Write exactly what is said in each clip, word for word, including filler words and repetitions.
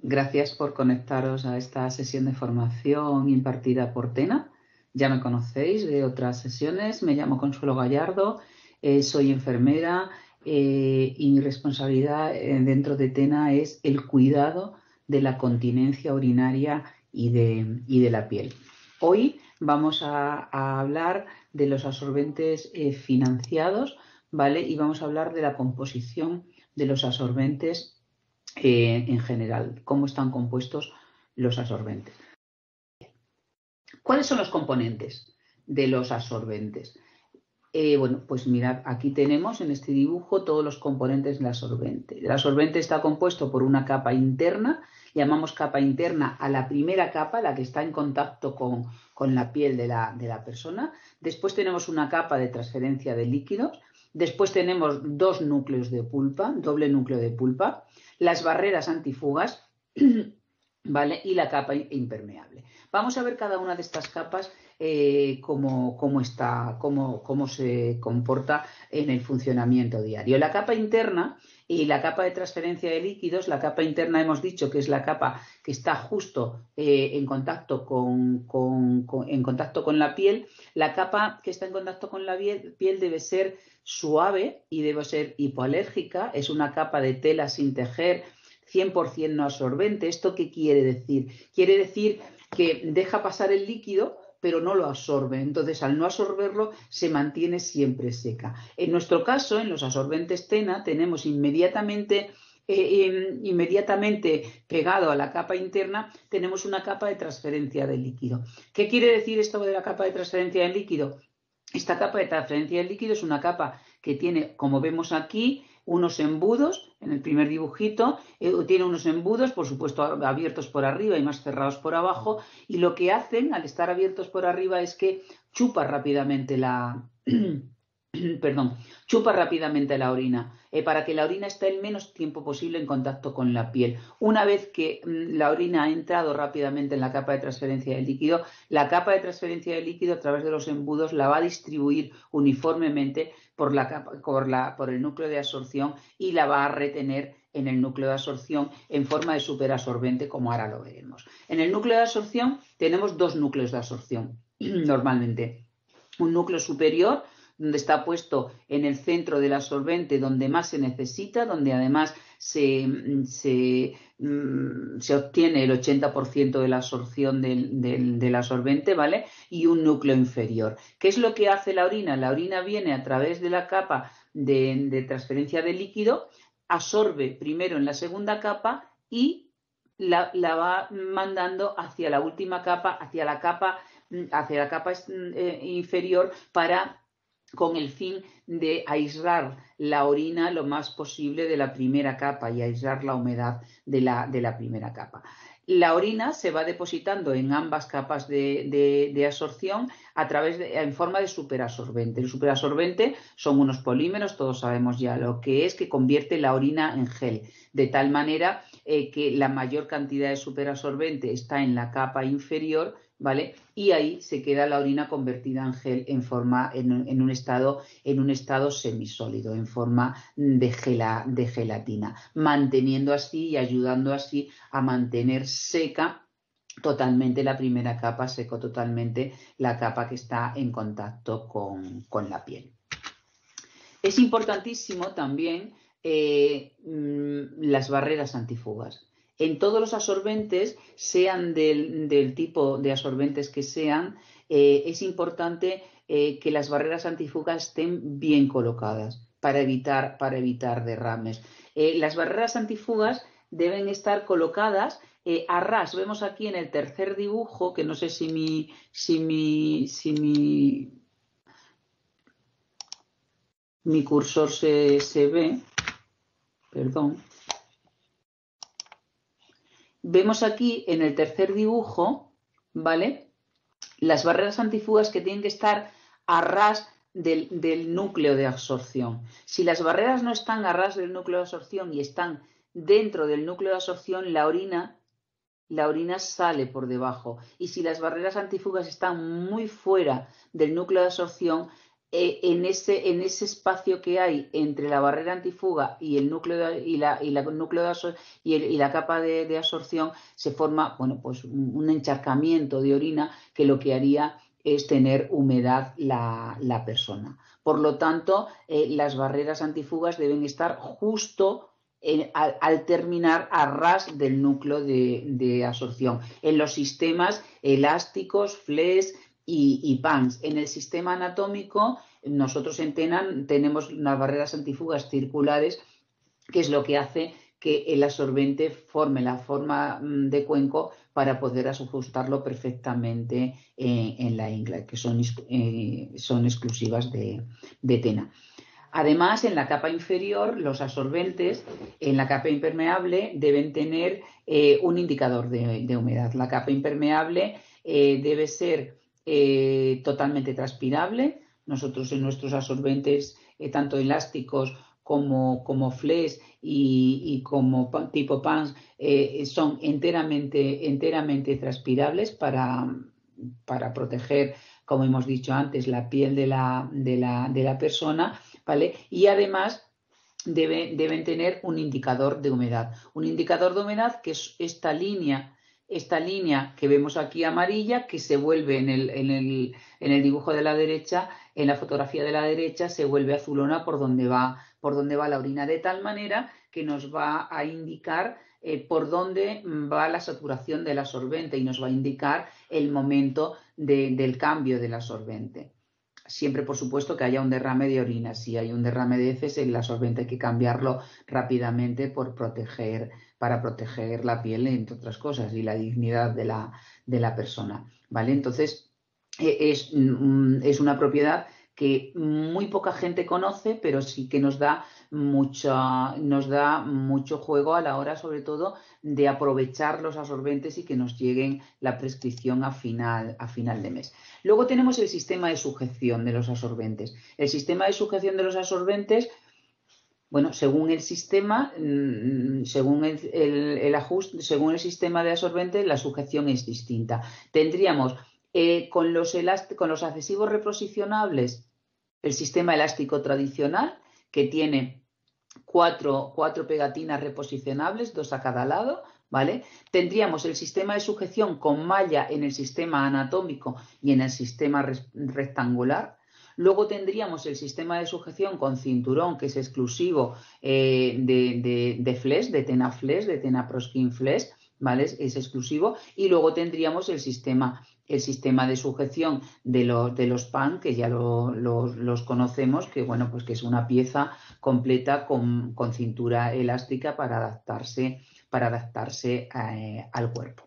Gracias por conectaros a esta sesión de formación impartida por TENA. Ya me conocéis de otras sesiones. Me llamo Consuelo Gallardo, eh, soy enfermera eh, y mi responsabilidad eh, dentro de TENA es el cuidado de la continencia urinaria y de, y de la piel. Hoy vamos a, a hablar de los absorbentes eh, financiados, ¿vale? Y vamos a hablar de la composición de los absorbentes Eh, en general, cómo están compuestos los absorbentes. ¿Cuáles son los componentes de los absorbentes? Eh, bueno, pues mirad, aquí tenemos en este dibujo todos los componentes del absorbente. El absorbente está compuesto por una capa interna, llamamos capa interna a la primera capa, la que está en contacto con, con la piel de la, de la persona. Después tenemos una capa de transferencia de líquidos. Después tenemos dos núcleos de pulpa, doble núcleo de pulpa, las barreras antifugas, ¿vale? Y la capa impermeable. Vamos a ver cada una de estas capas eh, cómo, cómo, está, cómo, cómo se comporta en el funcionamiento diario. La capa interna y la capa de transferencia de líquidos, la capa interna hemos dicho que es la capa que está justo eh, en, contacto con, con, con, en contacto con la piel. La capa que está en contacto con la piel debe ser suave y debe ser hipoalérgica. Es una capa de tela sin tejer, cien por cien no absorbente. ¿Esto qué quiere decir? Quiere decir que deja pasar el líquido, pero no lo absorbe. Entonces, al no absorberlo, se mantiene siempre seca. En nuestro caso, en los absorbentes TENA, tenemos inmediatamente, eh, eh, inmediatamente pegado a la capa interna, tenemos una capa de transferencia de líquido. ¿Qué quiere decir esto de la capa de transferencia de líquido? Esta capa de transferencia de líquido es una capa que tiene, como vemos aquí, unos embudos, en el primer dibujito, eh, tiene unos embudos, por supuesto, abiertos por arriba y más cerrados por abajo, y lo que hacen al estar abiertos por arriba es que chupa rápidamente la... perdón, chupa rápidamente la orina, eh, para que la orina esté el menos tiempo posible en contacto con la piel. Una vez que mm, la orina ha entrado rápidamente en la capa de transferencia de líquido, la capa de transferencia de líquido a través de los embudos la va a distribuir uniformemente por, la capa, por, la, por el núcleo de absorción y la va a retener en el núcleo de absorción en forma de superabsorbente, como ahora lo veremos. En el núcleo de absorción tenemos dos núcleos de absorción, normalmente. Un núcleo superior, donde está puesto en el centro del absorbente, donde más se necesita, donde además se, se, se obtiene el ochenta por ciento de la absorción del, del, del absorbente, ¿vale? Y un núcleo inferior. ¿Qué es lo que hace la orina? La orina viene a través de la capa de, de transferencia de líquido, absorbe primero en la segunda capa y la, la va mandando hacia la última capa, hacia la capa, hacia la capa eh, inferior para... con el fin de aislar la orina lo más posible de la primera capa y aislar la humedad de la, de la primera capa. La orina se va depositando en ambas capas de, de, de absorción a través de, en forma de superabsorbente. El superabsorbente son unos polímeros, todos sabemos ya lo que es, que convierte la orina en gel, de tal manera eh, que la mayor cantidad de superabsorbente está en la capa inferior, ¿vale? Y ahí se queda la orina convertida en gel en forma, en, en un estado, en un estado semisólido, en forma de, gela, de gelatina, manteniendo así y ayudando así a mantener seca totalmente la primera capa, seco totalmente la capa que está en contacto con, con la piel. Es importantísimo también eh, las barreras antifugas. En todos los absorbentes, sean del, del tipo de absorbentes que sean, eh, es importante eh, que las barreras antifugas estén bien colocadas para evitar, para evitar derrames. Eh, las barreras antifugas deben estar colocadas eh, a ras. Vemos aquí en el tercer dibujo, que no sé si mi... Si mi, si mi mi cursor se, se ve, perdón. Vemos aquí en el tercer dibujo, ¿vale? Las barreras antifugas que tienen que estar a ras del, del núcleo de absorción. Si las barreras no están a ras del núcleo de absorción y están dentro del núcleo de absorción, la orina, la orina sale por debajo. Y si las barreras antifugas están muy fuera del núcleo de absorción, eh, en, ese, en ese espacio que hay entre la barrera antifuga y el núcleo de, y la, y la, núcleo de absor y, el, y la capa de, de absorción se forma, bueno, pues un, un encharcamiento de orina que lo que haría es tener humedad la, la persona. Por lo tanto, eh, las barreras antifugas deben estar justo eh, al, al, terminar a ras del núcleo de, de absorción. En los sistemas elásticos, flex y, y P A N S. En el sistema anatómico, nosotros en TENA tenemos unas barreras antifugas circulares, que es lo que hace que el absorbente forme la forma de cuenco para poder ajustarlo perfectamente en, en la ingla, que son, eh, son exclusivas de, de TENA. Además, en la capa inferior, los absorbentes en la capa impermeable deben tener eh, un indicador de, de humedad. La capa impermeable eh, debe ser eh, totalmente transpirable. Nosotros en nuestros absorbentes, eh, tanto elásticos como, como flex y, y como tipo P A N S, eh, son enteramente, enteramente transpirables para, para proteger, como hemos dicho antes, la piel de la, de la, de la persona, ¿vale? Y además debe, deben tener un indicador de humedad. Un indicador de humedad que es esta línea, esta línea que vemos aquí amarilla, que se vuelve en el, en el, en el dibujo de la derecha, en la fotografía de la derecha, se vuelve azulona por donde va, por donde va la orina, de tal manera que nos va a indicar eh, por dónde va la saturación del absorbente y nos va a indicar el momento de, del cambio del absorbente. Siempre, por supuesto, que haya un derrame de orina. Si hay un derrame de heces, el absorbente hay que cambiarlo rápidamente por proteger, para proteger la piel, entre otras cosas, y la dignidad de la, de la persona, ¿vale? Entonces, es, es una propiedad que muy poca gente conoce, pero sí que nos da mucha, nos da mucho juego a la hora, sobre todo, de aprovechar los absorbentes y que nos lleguen la prescripción a final, a final de mes. Luego tenemos el sistema de sujeción de los absorbentes. El sistema de sujeción de los absorbentes, bueno, según el sistema, según el, el, el ajuste, según el sistema de absorbentes, la sujeción es distinta. Tendríamos eh, con, los con los adhesivos reposicionables el sistema elástico tradicional, que tiene cuatro, cuatro pegatinas reposicionables, dos a cada lado, ¿vale? Tendríamos el sistema de sujeción con malla en el sistema anatómico y en el sistema rectangular. Luego tendríamos el sistema de sujeción con cinturón, que es exclusivo eh, de, de, de flex, de TENA flex, de TENA ProSkin flex, ¿vale? Es exclusivo. Y luego tendríamos el sistema, el sistema de sujeción de los, de los P A N, que ya lo, los, los conocemos, que bueno, pues que es una pieza completa con, con cintura elástica para adaptarse, para adaptarse eh, al cuerpo.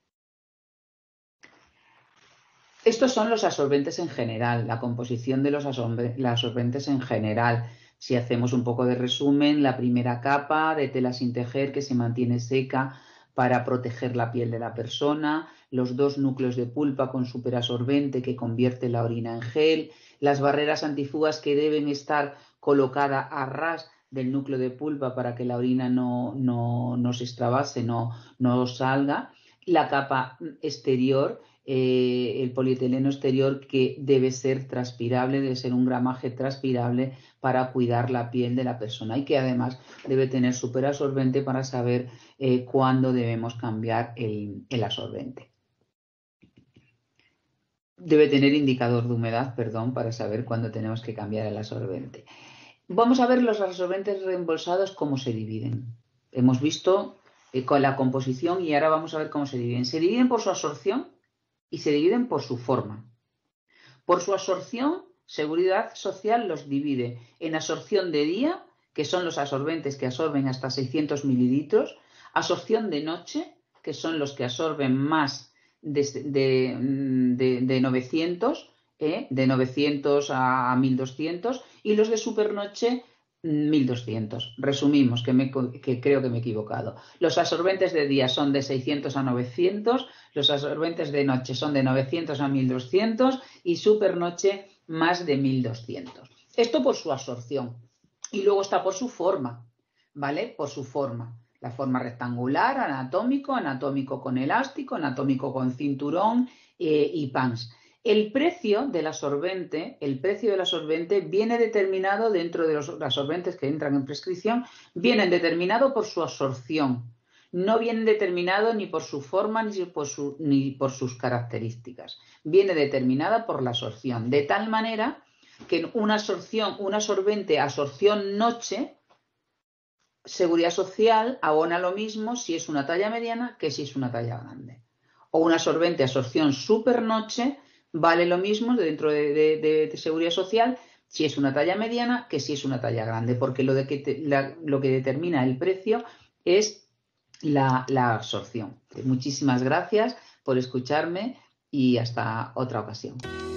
Estos son los absorbentes en general, la composición de los absorbentes en general. Si hacemos un poco de resumen, la primera capa de tela sin tejer que se mantiene seca para proteger la piel de la persona, los dos núcleos de pulpa con superabsorbente que convierte la orina en gel, las barreras antifugas que deben estar colocadas a ras del núcleo de pulpa para que la orina no, no, no se extravase, no, no salga, la capa exterior, eh, el polietileno exterior, que debe ser transpirable, debe ser un gramaje transpirable para cuidar la piel de la persona y que además debe tener superabsorbente para saber eh, cuándo debemos cambiar el, el absorbente. Debe tener indicador de humedad, perdón, para saber cuándo tenemos que cambiar el absorbente. Vamos a ver los absorbentes reembolsados cómo se dividen. Hemos visto eh, con la composición y ahora vamos a ver cómo se dividen. Se dividen por su absorción y se dividen por su forma. Por su absorción, Seguridad Social los divide en absorción de día, que son los absorbentes que absorben hasta seiscientos mililitros, absorción de noche, que son los que absorben más de, de, de, de novecientos, ¿eh? de novecientos a mil doscientos, y los de supernoche mil doscientos. Resumimos, que, me, que creo que me he equivocado. Los absorbentes de día son de seiscientos a novecientos, los absorbentes de noche son de novecientos a mil doscientos y supernoche más de mil doscientos. Esto por su absorción. Y luego está por su forma, ¿vale? Por su forma. La forma rectangular, anatómico, anatómico con elástico, anatómico con cinturón eh, y P A N S. El precio del absorbente, el precio del absorbente viene determinado dentro de los absorbentes que entran en prescripción, vienen determinado por su absorción. No viene determinado ni por su forma ni por, su, ni por sus características. Viene determinada por la absorción. De tal manera que una absorción, un absorbente, absorción noche, Seguridad Social abona lo mismo si es una talla mediana que si es una talla grande. O un absorbente, absorción supernoche, vale lo mismo dentro de, de, de, de Seguridad Social si es una talla mediana que si es una talla grande, porque lo, de que te, la, lo que determina el precio es la, la absorción. Muchísimas gracias por escucharme y hasta otra ocasión.